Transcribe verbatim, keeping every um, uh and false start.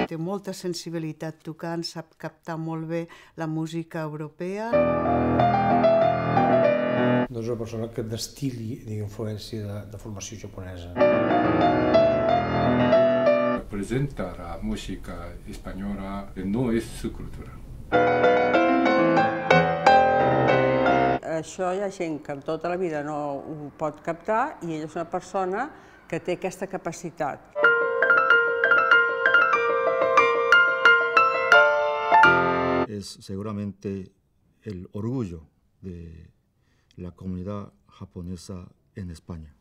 Té molta sensibilitat tocant, sap captar molt bé la música europea. No és una persona que destil·li influència de, de formació japonesa. Representa la música espanyola, no és su cultura. Això hi ha gent que tota la vida no ho pot captar i ella és una persona que té aquesta capacitat. Es seguramente el orgullo de la comunidad japonesa en España.